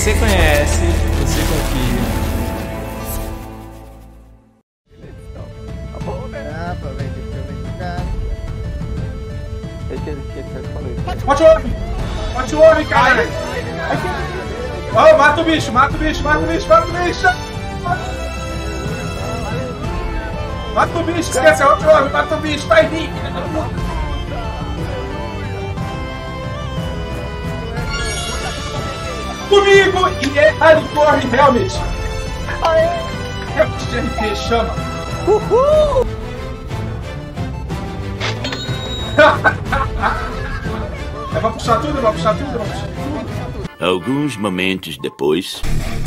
Você conhece, você confia. Mate o homem, cara! Oh, mata o bicho, mata o bicho, mata o bicho, mata o bicho! Mata o bicho, esquece, é outro homem, mata o bicho, vai vir! Comigo! E ele corre, realmente! Helmet de RP, chama! Uhul! Vai puxar tudo, vai puxar tudo, vai puxar tudo. Alguns momentos depois.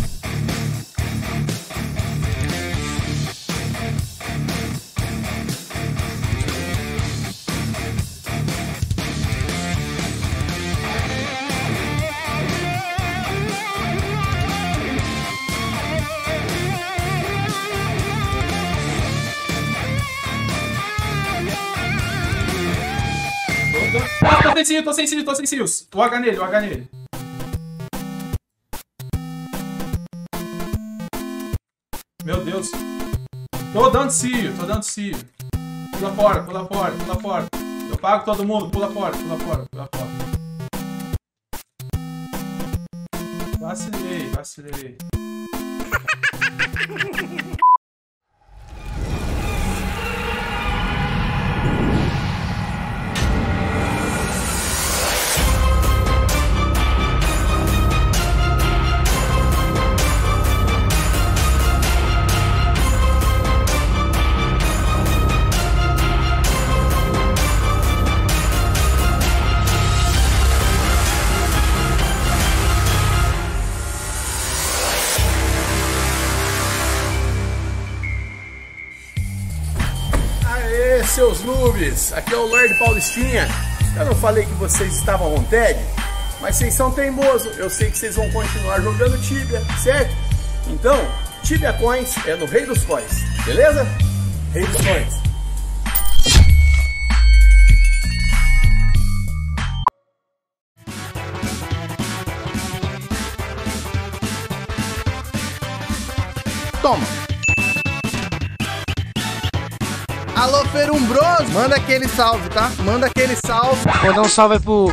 Ah, tô sem cílios. O H nele. Meu Deus. Tô dando cílio. Pula fora. Eu pago todo mundo, pula fora. Vacilei. Seus noobs, aqui é o Lord Paulistinha. Eu não falei que vocês estavam on tag, mas vocês são teimosos. Eu sei que vocês vão continuar jogando Tibia, certo? Então, Tibia Coins é no Rei dos Coins, beleza? Rei dos Coins. Toma! Alô, Ferumbroso, manda aquele salve, tá? Manda aquele salve. Mandar um salve pro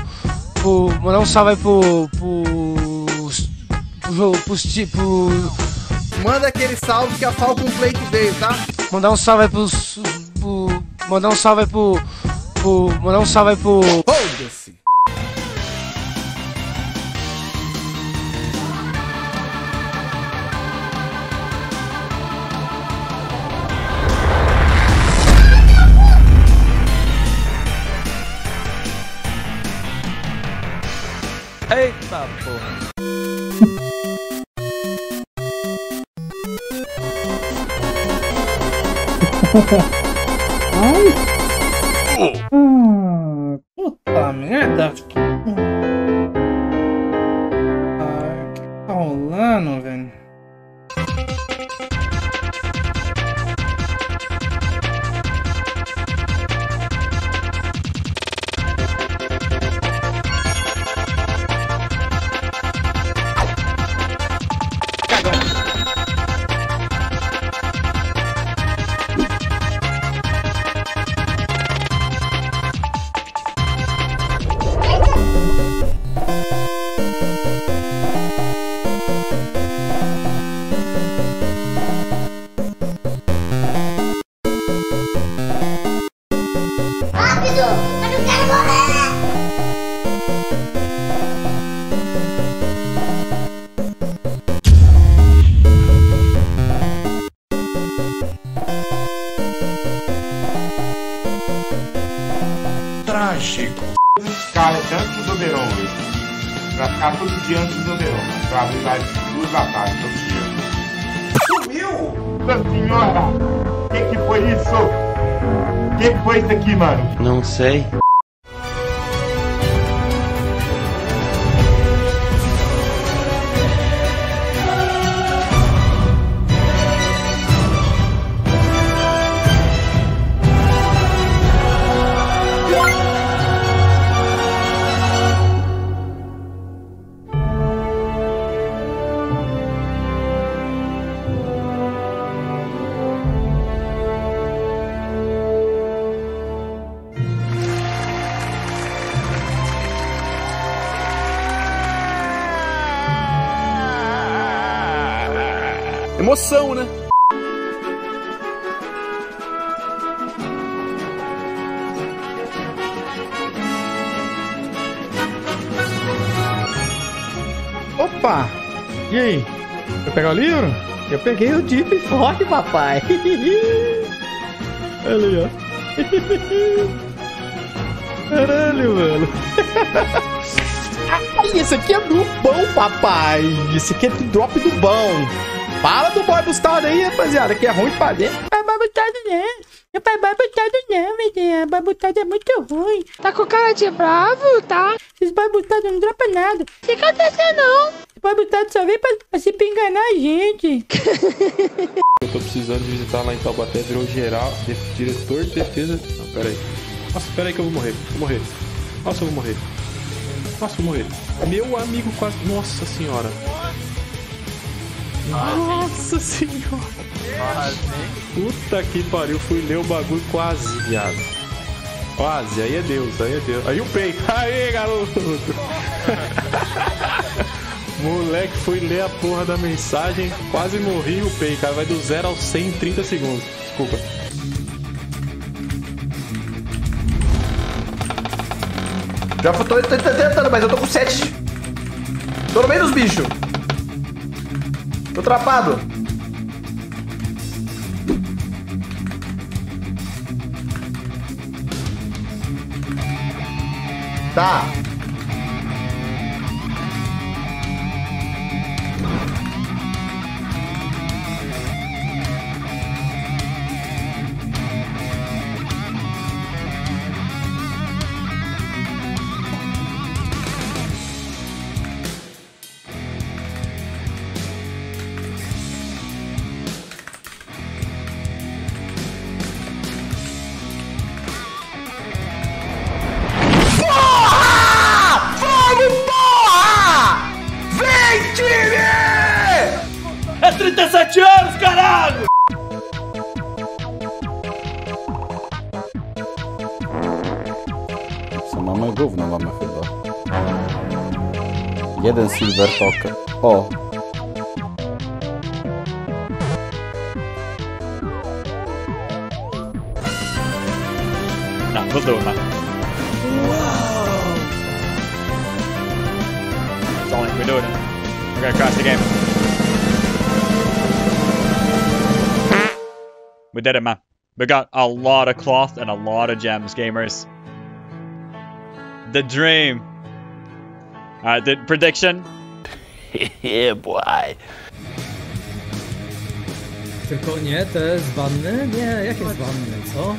Manda aquele salve que a Falcon Plate veio, tá? Mandar um salve pro Foda-se. Eita porra. Puta merda. Que tá rolando, velho? Trágico. Cara, tanto do Oberon hoje. Pra ficar todo dia antes do Oberon. Pra abrir lá de 2 da tarde, todo dia. Sumiu! Nossa senhora! O que foi isso? O que foi isso aqui, mano? Não sei. Emoção, né? Opa! E aí? Vai pegar o livro? Eu peguei o Deep Forte, papai. Olha ali, ó. Caralho, mano. Esse aqui é do bom, papai. Esse aqui é do drop do bom. Fala do boy bustado aí, rapaziada, que é ruim pra dentro. Boy bustado não. Meu pai boy bustado não, meu boy bustado é muito ruim. Tá com cara de bravo, tá? Esses boy bustado não dropa nada. O que aconteceu, não? Esse boy bustado só vem pra se enganar a gente. Eu tô precisando visitar lá em Taubaté, virou geral, diretor de defesa. Não, pera aí. Nossa, pera aí que eu vou morrer. Vou morrer. Nossa, eu vou morrer. Nossa, eu vou morrer. Meu amigo quase... Nossa senhora. Nossa senhora. Puta que pariu. Fui ler o bagulho quase, viado. Quase. Aí é Deus, aí é Deus. Aí o peito. Aí, garoto. Moleque, fui ler a porra da mensagem. Quase morri o peito. Cara, vai do 0 ao 100 em 30 segundos. Desculpa. Já tô tentando, mas eu tô com 7. Tô no meio dos bichos. Tô atrapado. Tá. É 37 anos, caralho! Co mamy gówno mamy chyba. Jeden silver token. O! No, we'll do it, man. Wow! That's all we're doing it. We're gonna crash the game. We did it, man. We got a lot of cloth and a lot of gems, gamers. The dream. Alright, the prediction. Yeah, boy. Tylko nie te z wanny? Nie, jakie z wanny, co?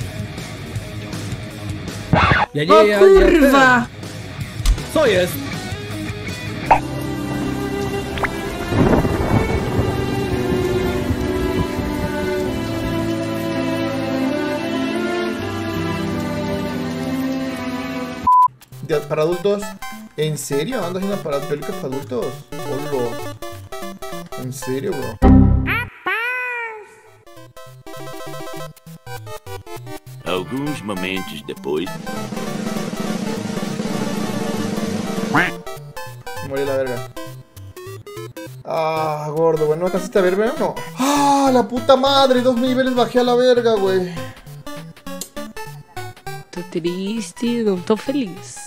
Ja kurwa! Co jest? Para adultos. ¿En serio? ¿Andas haciendo para películas para adultos? Hola. ¿En serio, bro? Alguns momentos depois. Morí la verga. Ah, gordo, güey. ¿No alcanzaste a verme o no? Ah, la puta madre. 2 niveles bajé a la verga, güey. Tô triste, não tô feliz.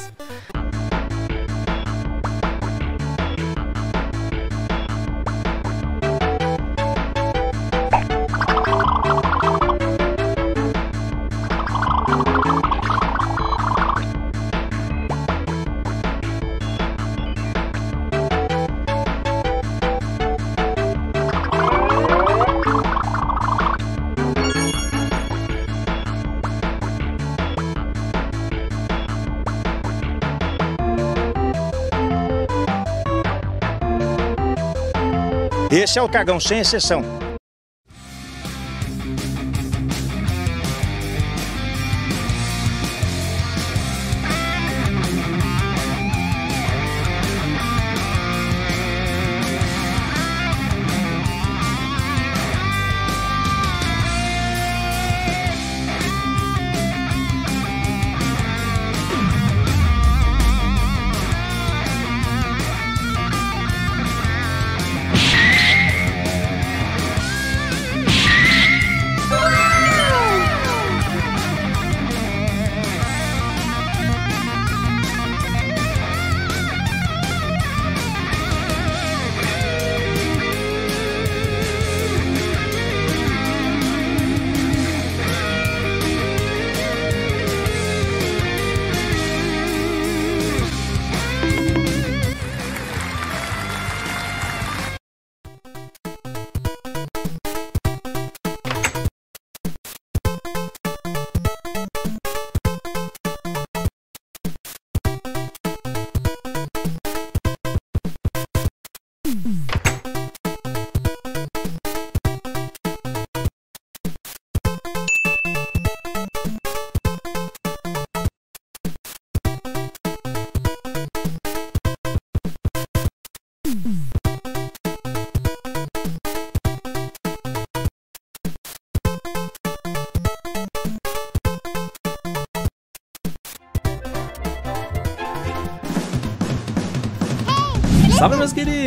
Esse é o cagão sem exceção.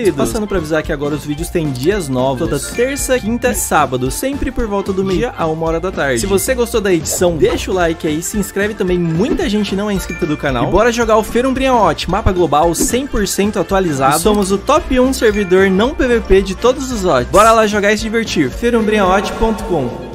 queridos. Passando pra avisar que agora os vídeos têm dias novos, toda terça, quinta e sábado, sempre por volta do meio-dia a 1h da tarde. Se você gostou da edição, deixa o like aí, se inscreve também, muita gente não é inscrita do canal. E bora jogar o Ferumbreon-Hot, mapa global 100% atualizado. E somos o top 1 servidor não PVP de todos os HOTs. Bora lá jogar e se divertir, ferumbreonhot.com.